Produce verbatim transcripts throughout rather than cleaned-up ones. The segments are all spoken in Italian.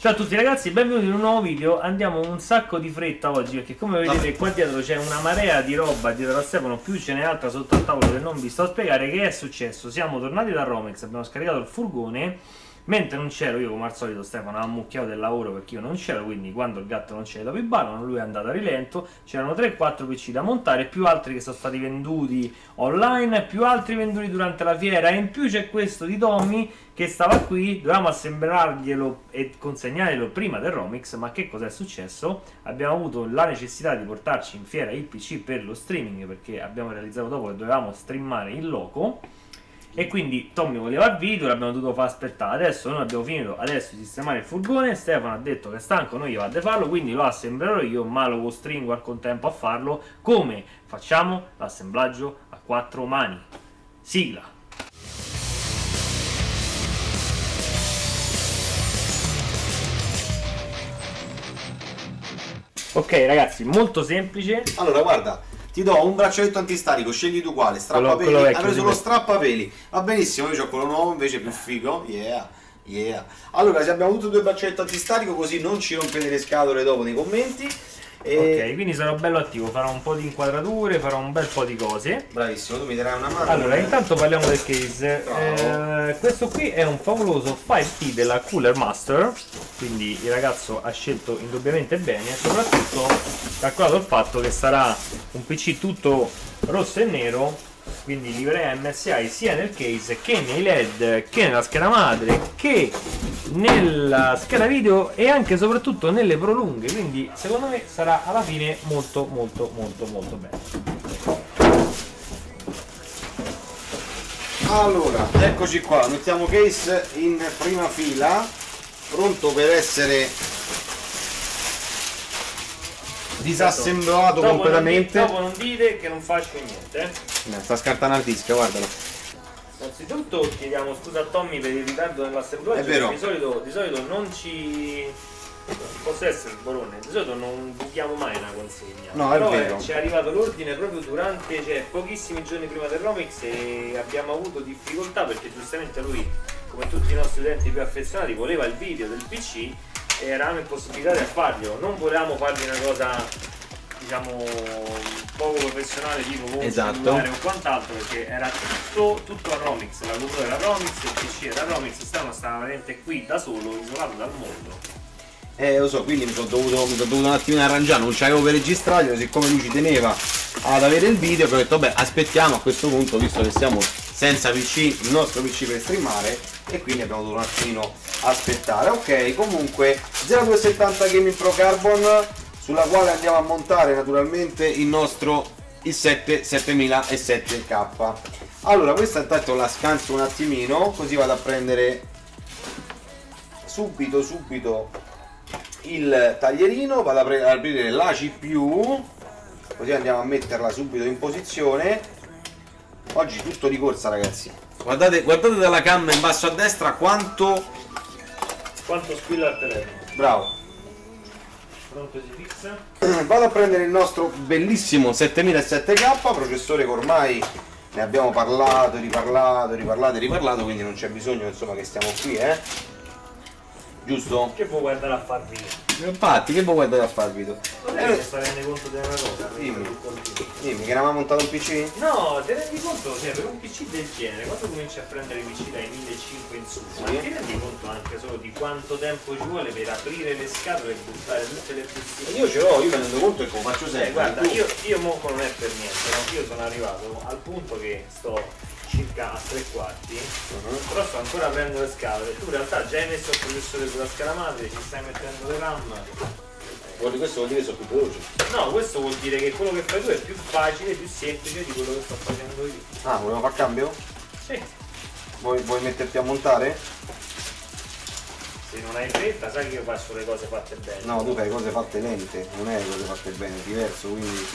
Ciao a tutti ragazzi, benvenuti in un nuovo video. Andiamo un sacco di fretta oggi perché come vedete qua dietro c'è una marea di roba dietro a Stefano, più ce n'è altra sotto al tavolo che non vi sto a spiegare. Che è successo? Siamo tornati da Romex, abbiamo scaricato il furgone. Mentre non c'ero, io come al solito Stefano ha ammucchiato del lavoro perché io non c'ero, quindi quando il gatto non c'è i topi ballano, lui è andato a rilento. C'erano tre quattro P C da montare, più altri che sono stati venduti online, più altri venduti durante la fiera, e in più c'è questo di Tommy che stava qui, dovevamo assemblarglielo e consegnarglielo prima del Romex. Ma che cosa è successo? Abbiamo avuto la necessità di portarci in fiera il P C per lo streaming, perché abbiamo realizzato dopo che dovevamo streamare in loco. E quindi Tommy voleva il video, l'abbiamo dovuto far aspettare. Adesso noi abbiamo finito adesso di sistemare il furgone. Stefano ha detto che è stanco, noi gli vado a farlo, quindi lo assemblerò io, ma lo costringo al contempo a farlo. Come facciamo l'assemblaggio a quattro mani? Sigla. Ok ragazzi, molto semplice. Allora guarda, ti do un braccialetto antistatico, scegli tu quale, strappapeli. Quello, quello hai preso lo strappapeli, va benissimo, io ho quello nuovo invece più figo, yeah, yeah. Allora, se abbiamo avuto due braccialetti antistatico, così non ci rompete le scatole dopo nei commenti. E... ok, quindi sarò bello attivo, farò un po' di inquadrature, farò un bel po' di cose. Bravissimo, tu mi darai una mano. Allora, intanto parliamo del case. Eh, questo qui è un favoloso cinque T della Cooler Master, quindi il ragazzo ha scelto indubbiamente bene, soprattutto calcolato il fatto che sarà un P C tutto rosso e nero, quindi livrea M S I sia nel case che nei L E D, che nella scheda madre, che nella scheda video e anche e soprattutto nelle prolunghe, quindi secondo me sarà alla fine molto molto molto molto bello. Allora, eccoci qua, mettiamo case in prima fila, pronto per essere disassemblato dopo completamente. Non, dopo non dite che non faccio niente. Eh. No, sta scartando il disco, guardalo. Innanzitutto chiediamo scusa a Tommy per il ritardo nell'assemblaggio. È vero. Di solito, di solito non ci... posso essere sborone, di solito non buchiamo mai una consegna. No, è però vero. Ci è arrivato l'ordine proprio durante, cioè pochissimi giorni prima del Romex, e abbiamo avuto difficoltà perché giustamente lui, come tutti i nostri utenti più affezionati, voleva il video del P C e eravamo impossibilitati a farglielo. Non volevamo fargli una cosa diciamo poco professionale tipo con esatto. cellulare o quant'altro, perché era tutto, tutto a Romex, la computer era Romex, il P C era Romex, Stefano stava veramente qui da solo, isolato dal mondo. Eh lo so, quindi mi sono dovuto, mi sono dovuto un attimino arrangiare, non c'avevo per registrarlo, siccome lui ci teneva ad avere il video, ho detto vabbè aspettiamo a questo punto, visto che siamo senza P C, il nostro P C per streamare, e quindi abbiamo dovuto un attimino aspettare. Ok, comunque zero due settanta Gaming Pro Carbon, sulla quale andiamo a montare naturalmente il nostro i sette settemila sette K. Allora, questa intanto la scanso un attimino, così vado a prendere subito subito il taglierino, vado ad aprire la C P U, così andiamo a metterla subito in posizione. Oggi tutto di corsa ragazzi, guardate, guardate dalla cam in basso a destra quanto quanto squilla il telefono. Bravo. Pronto, si fixa. Vado a prendere il nostro bellissimo settemila sette K, processore che ormai ne abbiamo parlato, riparlato, riparlato e riparlato, quindi non c'è bisogno insomma che stiamo qui, eh. Giusto? Che può guardare a far video? Infatti, che vuoi guardare a far video? Non è che sta rendendo conto di una cosa? Dimmi. Dimmi, che ne aveva montato un P C? No, ti rendi conto, cioè per un P C del genere, quando cominci a prendere i P C dai millecinquecento in su, Sì. ma ti rendi conto anche solo di quanto tempo ci vuole per aprire le scatole e buttare tutte le bustine? Io ce l'ho, io me ne rendo conto e come faccio sempre. Eh, guarda, tu... io, io monco non è per niente, no? Io sono arrivato al punto che sto circa a tre quarti, uh-huh. Però sto ancora aprendo le scatole. Tu in realtà già hai messo il processore sulla scheda madre, ci stai mettendo le RAM. Vuol questo vuol dire che sono più veloci? No, questo vuol dire che quello che fai tu è più facile, più semplice di quello che sto facendo io. Ah, volevo far cambio? Sì. Vuoi, vuoi metterti a montare? Se non hai fretta, sai che io faccio le cose fatte bene. No, tu fai cose fatte lente, non è cose fatte bene, è diverso, quindi...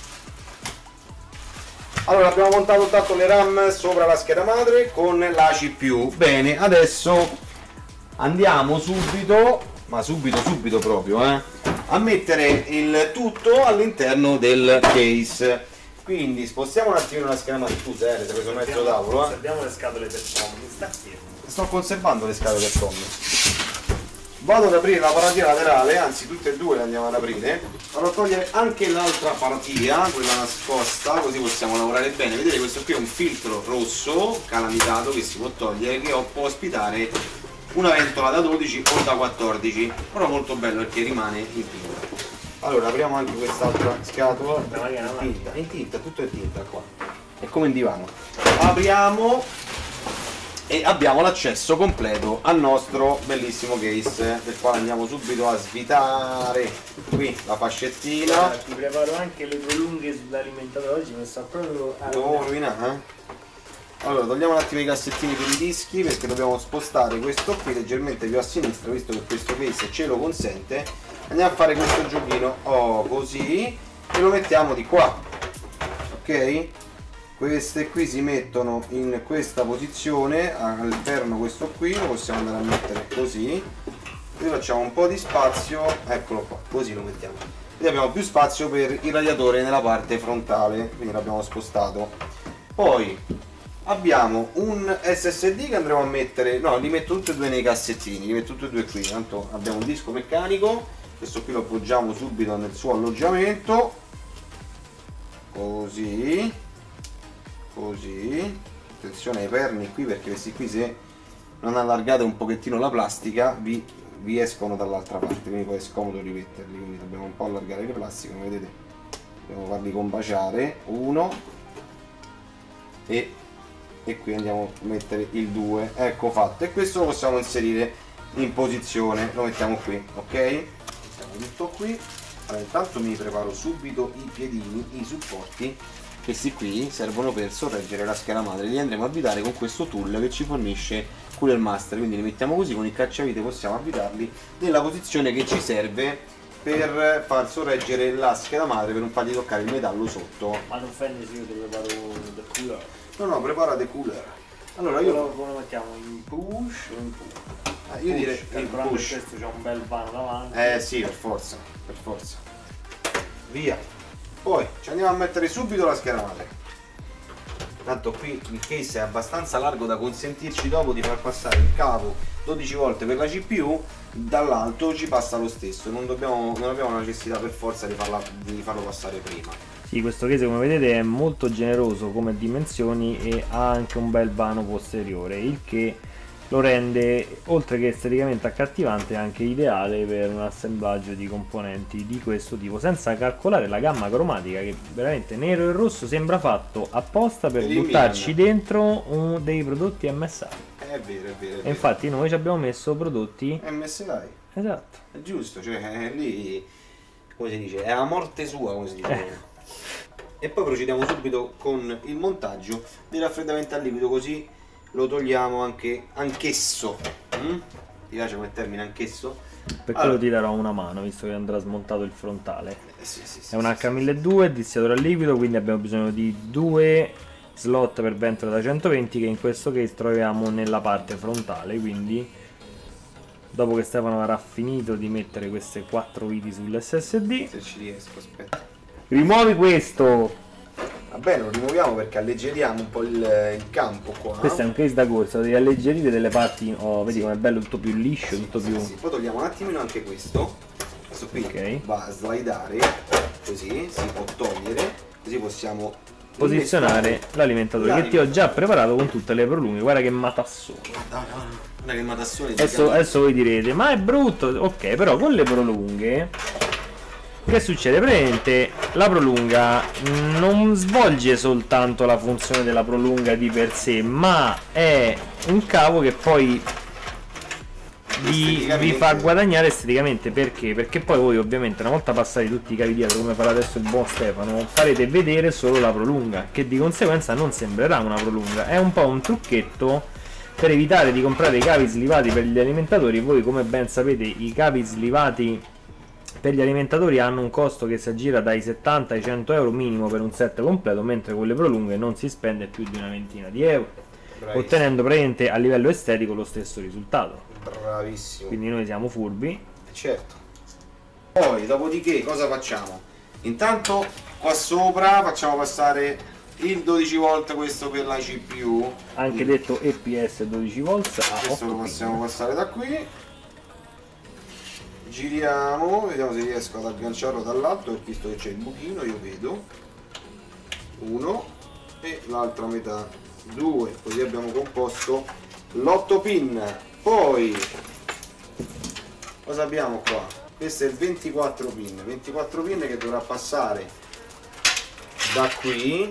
Allora, abbiamo montato tanto le RAM sopra la scheda madre con la C P U. Bene, adesso andiamo subito, ma subito subito proprio, eh, a mettere il tutto all'interno del case. Quindi spostiamo un attimo la scheda madre. Tu sei, ti hai preso mezzo tavolo, eh? Conserviamo le scatole per Tommy, sta fermo. Sto conservando le scatole per Tommy. Vado ad aprire la paratia laterale, anzi tutte e due le andiamo ad aprire. Vado a togliere anche l'altra paratia, quella nascosta, così possiamo lavorare bene. Vedete, questo qui è un filtro rosso calamitato che si può togliere, che può ospitare una ventola da dodici o da quattordici, però molto bello perché rimane in tinta. Allora apriamo anche quest'altra scatola, in tinta, in tinta, tutto in tinta qua, è come in divano. Apriamo e abbiamo l'accesso completo al nostro bellissimo case, del quale andiamo subito a svitare qui la fascettina. Allora, ti preparo anche le prolunghe sull'alimentatore, oggi mi sta proprio a devo rovinare, eh? Allora togliamo un attimo i cassettini per i dischi, perché dobbiamo spostare questo qui leggermente più a sinistra, visto che questo case ce lo consente. Andiamo a fare questo giochino, oh, così, e lo mettiamo di qua, ok? Queste qui si mettono in questa posizione, all'interno questo qui lo possiamo andare a mettere così, e facciamo un po' di spazio, eccolo qua, così lo mettiamo. Quindi abbiamo più spazio per il radiatore nella parte frontale, quindi l'abbiamo spostato. Poi abbiamo un S S D che andremo a mettere, no, li metto tutti e due nei cassettini, li metto tutti e due qui, tanto abbiamo un disco meccanico, questo qui lo appoggiamo subito nel suo alloggiamento, così. Così, attenzione ai perni qui, perché questi qui se non allargate un pochettino la plastica vi, vi escono dall'altra parte, quindi poi è scomodo rimetterli, quindi dobbiamo un po' allargare le plastiche, come vedete dobbiamo farli combaciare, uno e, e qui andiamo a mettere il due, ecco fatto, e questo lo possiamo inserire in posizione, lo mettiamo qui, ok? Mettiamo tutto qui. Allora, intanto mi preparo subito i piedini, i supporti. Questi qui servono per sorreggere la scheda madre, li andremo a avvitare con questo tool che ci fornisce Cooler Master, quindi li mettiamo così, con il cacciavite possiamo avvitarli nella posizione che ci serve per far sorreggere la scheda madre, per non fargli toccare il metallo sotto. Ma non offende se io ti preparo del cooler? No, no, prepara the cooler. Allora io come lo mettiamo? In push o in pull? Eh, io direi in push. Questo c'è un bel vano davanti. Eh sì, per forza, per forza. Via. Poi ci andiamo a mettere subito la scheda madre. Tanto qui il case è abbastanza largo da consentirci dopo di far passare il cavo dodici volte per la C P U, dall'alto ci passa lo stesso, non, dobbiamo, non abbiamo la necessità per forza di, farla, di farlo passare prima. Sì, questo case come vedete è molto generoso come dimensioni e ha anche un bel vano posteriore, il che lo rende, oltre che esteticamente accattivante, anche ideale per un assemblaggio di componenti di questo tipo, senza calcolare la gamma cromatica che veramente nero e rosso sembra fatto apposta per buttarci dentro un, dei prodotti M S I. È vero, è vero, è vero. E infatti noi ci abbiamo messo prodotti M S I. Esatto. È giusto, cioè è lì, come si dice, è a morte sua, come si dice. Eh. E poi procediamo subito con il montaggio del raffreddamento a liquido, così lo togliamo anche anch'esso. Mm? Ti piace come termine anch'esso? Per quello allora ti darò una mano, visto che andrà smontato il frontale. Eh, sì, sì, sì, è un sì, H milleduecento distiatore a liquido, quindi abbiamo bisogno di due slot per ventola da centoventi, che in questo case troviamo nella parte frontale. Quindi dopo che Stefano avrà finito di mettere queste quattro viti sull'S S D, se ci riesco, aspetta, rimuovi questo. Va bene, lo rimuoviamo perché alleggeriamo un po' il, il campo qua. Questo è un case da corsa, devi alleggerire delle parti, oh, vedi come è bello, tutto più liscio, sì, tutto sì, più... Sì. Poi togliamo un attimino anche questo, questo qui okay. Va a slidare, così si può togliere, così possiamo posizionare l'alimentatore che ti ho già preparato con tutte le prolunghe. Guarda che matassone. No, no, guarda che matassone. Adesso, adesso voi direte, ma è brutto, ok, però con le prolunghe che succede? Praticamente la prolunga non svolge soltanto la funzione della prolunga di per sé, ma è un cavo che poi vi, vi fa guadagnare esteticamente. Perché? Perché poi voi ovviamente, una volta passati tutti i cavi dietro, come farà adesso il buon Stefano, farete vedere solo la prolunga, che di conseguenza non sembrerà una prolunga. È un po' un trucchetto per evitare di comprare i cavi slivati per gli alimentatori. Voi, come ben sapete, i cavi slivati per gli alimentatori hanno un costo che si aggira dai settanta ai cento euro minimo per un set completo, mentre con le prolunghe non si spende più di una ventina di euro. Bravissimo. Ottenendo praticamente a livello estetico lo stesso risultato. Bravissimo. Quindi noi siamo furbi. Certo. Poi dopodiché cosa facciamo? Intanto qua sopra facciamo passare il dodici volt, questo per la C P U, anche detto E P S dodici volt. Ah, questo lo possiamo passare da qui. giriamo, vediamo se riesco ad agganciarlo dall'alto, perché visto che c'è il buchino io vedo uno e l'altra metà due, così abbiamo composto l'otto pin. Poi cosa abbiamo qua? Questo è il ventiquattro pin, ventiquattro pin che dovrà passare da qui,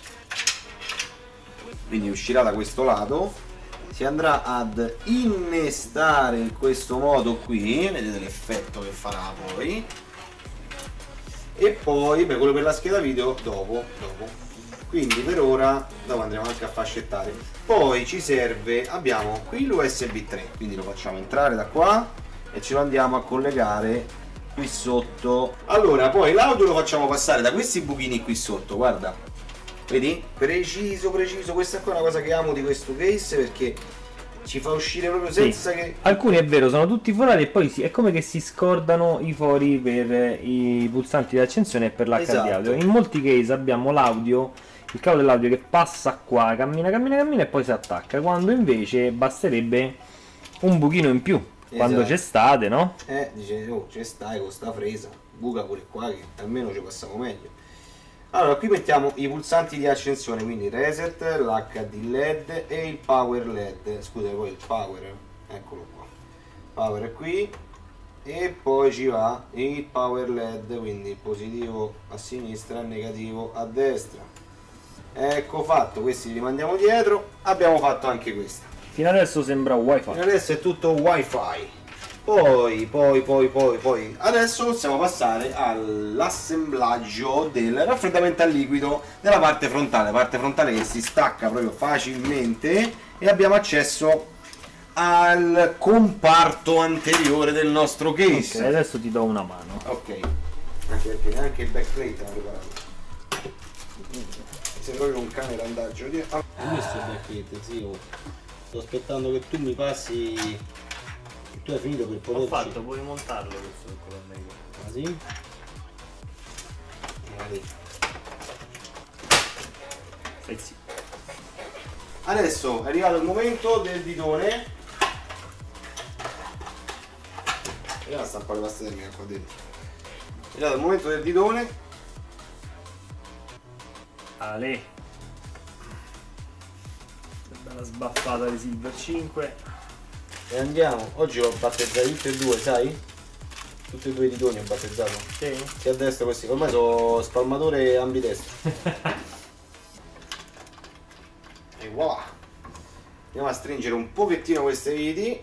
quindi uscirà da questo lato, si andrà ad innestare in questo modo qui, vedete l'effetto che farà poi, e poi beh, quello per la scheda video dopo, dopo. Quindi per ora dopo andremo anche a fascettare. Poi ci serve, abbiamo qui l'U S B tre, quindi lo facciamo entrare da qua e ce lo andiamo a collegare qui sotto. Allora poi l'audio lo facciamo passare da questi buchini qui sotto, guarda, vedi? Preciso, preciso. Questa qua è una cosa che amo di questo case, perché ci fa uscire proprio senza sì. che... Alcuni è vero, sono tutti forati e poi si, è come che si scordano i fori per i pulsanti di accensione e per l'H D Esatto. audio. In molti case abbiamo l'audio, il cavo dell'audio che passa qua, cammina, cammina, cammina e poi si attacca, quando invece basterebbe un buchino in più, esatto. Quando c'è state, no? Eh, dice, oh, c'è stai con sta fresa, buca pure qua che almeno ci passiamo meglio. Allora, qui mettiamo i pulsanti di accensione, quindi reset, l'H D L E D e il power L E D. Scusate, poi il power, eccolo qua. Power è qui e poi ci va il power L E D, quindi positivo a sinistra, negativo a destra. Ecco fatto, questi li rimandiamo dietro. Abbiamo fatto anche questa. Fino adesso sembra wifi. Fino adesso è tutto wifi. Poi, poi, poi, poi, poi, adesso possiamo passare all'assemblaggio del raffreddamento a liquido della parte frontale, parte frontale che si stacca proprio facilmente e abbiamo accesso al comparto anteriore del nostro case. Okay, adesso ti do una mano. Ok, anche perché neanche il backplate l'ho preparato. Sei proprio un cane randaggio. Ah. Ho messo il backplate, zio. Sto aspettando che tu mi passi. Tu hai finito per poterci. Ho fatto, puoi montarlo questo piccolo meglio. Ah sì? Eh sì. Adesso è arrivato il momento del bidone. Vediamo a stampare la pasta termica qua dentro. È arrivato il momento del bidone. Ale. Bella sbaffata di Silver cinque. E andiamo. Oggi ho battezzato tutti e due, sai? Tutti e due i bidoni ho battezzato. Sì. Sia a destra che a sinistra. Ormai sono spalmatore ambidestro. E voilà. Andiamo a stringere un pochettino queste viti.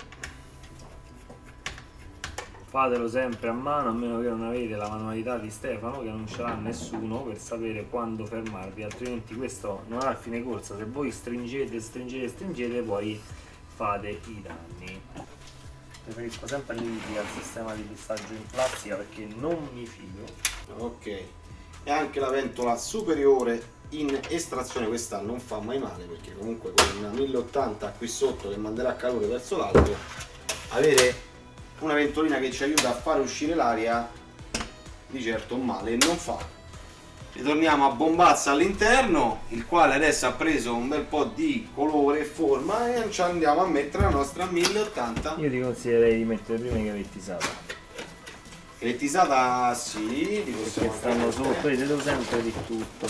Fatelo sempre a mano, a meno che non avete la manualità di Stefano, che non ce l'ha nessuno per sapere quando fermarvi, altrimenti questo non ha fine corsa. Se voi stringete, stringete, stringete, poi fate i danni. Preferisco sempre gli viti al sistema di pissaggio in plastica perché non mi fido. Ok. E anche la ventola superiore in estrazione, questa non fa mai male, perché comunque con una mille ottanta qui sotto che manderà calore verso l'alto, avere una ventolina che ci aiuta a fare uscire l'aria di certo male non fa. Ritorniamo a bombazza all'interno, il quale adesso ha preso un bel po' di colore e forma, e ci andiamo a mettere la nostra mille ottanta. Io ti consiglierei di mettere prima i cavettisata. Cavettisata sì, di perché stanno sotto, vedevo sempre di tutto.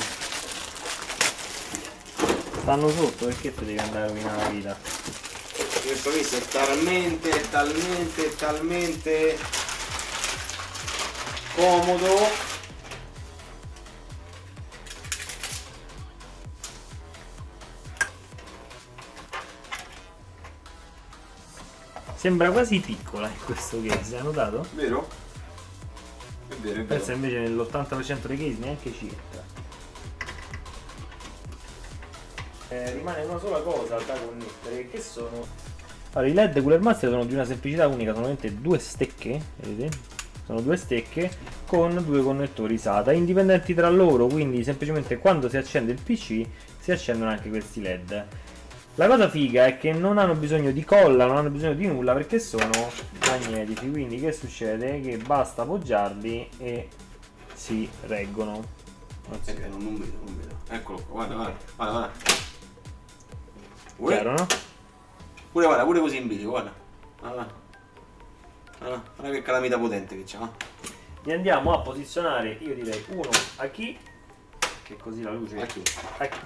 Stanno sotto, perché ti devi andare a rovinare la vita? Questo visto è talmente, talmente, talmente comodo. Sembra quasi piccola in questo case, hai notato? Vero? È vero, è vero. Pensa invece nell'ottanta per cento dei case neanche circa. Eh, rimane una sola cosa da connettere, che sono... Allora, i L E D Cooler Master sono di una semplicità unica, sono solamente due stecche, vedete? Sono due stecche con due connettori SATA indipendenti tra loro, quindi semplicemente quando si accende il P C si accendono anche questi L E D. La cosa figa è che non hanno bisogno di colla, non hanno bisogno di nulla perché sono magnetici, quindi che succede? Che basta appoggiarli e si reggono. Eh, non, non vedo, non vedo. Eccolo qua, guarda, guarda, guarda, guarda. Chiaro, no? Pure guarda, pure così in video, guarda. Guarda. Guarda, guarda che calamita potente che c'ha. Li andiamo a posizionare, io direi uno a chi, che così la luce A chi? a chi.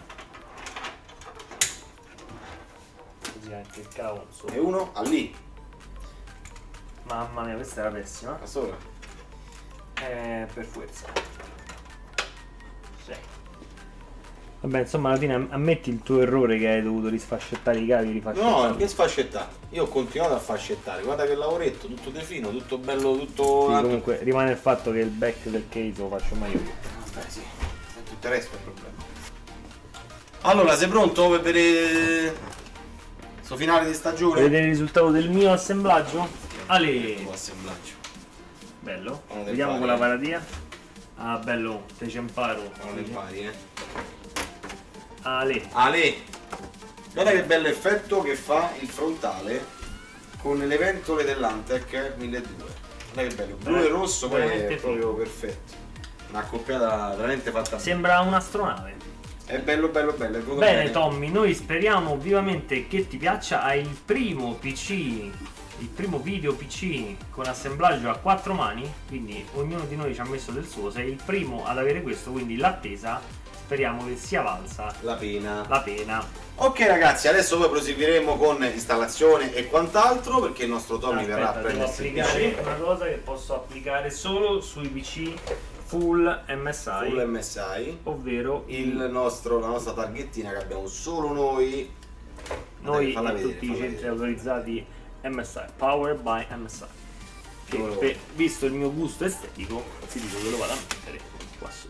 Così anche il cavo sopra. E uno a lì. Mamma mia, questa era pessima. A sopra. Eh, per forza. Sì. Vabbè, insomma, alla fine ammetti il tuo errore che hai dovuto risfascettare i cavi, rifascettare. No, che sfascettare? Io ho continuato a fascettare, guarda che lavoretto, tutto de fino, tutto bello, tutto... Sì, comunque rimane il fatto che il back del case lo faccio meglio io. Vabbè sì, e tutto il resto è il problema. Allora, sei pronto per vedere questo finale di stagione? Vedete il risultato del mio assemblaggio? Ale! Il tuo assemblaggio. Bello. Uno del Vediamo pari, con la eh. paradia. Ah, bello, te ci imparo. Non le pari, eh. Ale. Ale! Guarda che bello effetto che fa il frontale con le ventole dell'Antec milleduecento. Guarda che bello, blu e rosso poi è veramente proprio figo. perfetto. Una accoppiata veramente fatta bene. Sembra un'astronave. È bello bello bello, è venuto Bene Tommy, noi speriamo vivamente che ti piaccia. Hai il primo P C, il primo video P C con assemblaggio a quattro mani, quindi ognuno di noi ci ha messo del suo. Sei il primo ad avere questo, quindi l'attesa speriamo che sia valsa la pena. la pena. Ok ragazzi, adesso poi proseguiremo con installazione e quant'altro perché il nostro Tommy verrà a Aspetta, devo prendersi il applicare P C una cosa che posso applicare solo sui P C full M S I, full M S I, ovvero il nostro, la nostra targhettina che abbiamo solo noi. noi Dai, falla e vedere, tutti i falla centri vedere. autorizzati M S I, powered by M S I, che Solo- per- visto il mio gusto estetico ti dico che lo vado a mettere qua sopra,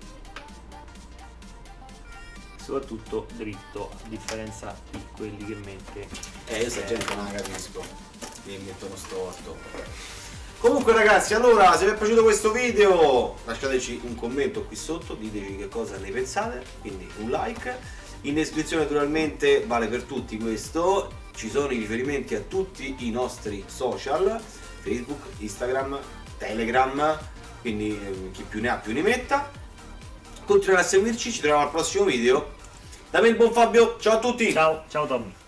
soprattutto dritto, a differenza di quelli che mette Eh, io sta gente non la capisco, mi mettono storto. Comunque ragazzi, allora se vi è piaciuto questo video lasciateci un commento qui sotto, diteci che cosa ne pensate, quindi un like. In descrizione naturalmente vale per tutti questo, ci sono i riferimenti a tutti i nostri social, Facebook, Instagram, Telegram, quindi eh, chi più ne ha più ne metta. Continuate a seguirci, ci troviamo al prossimo video. Da me il buon Fabio, ciao a tutti! ciao ciao Tommy.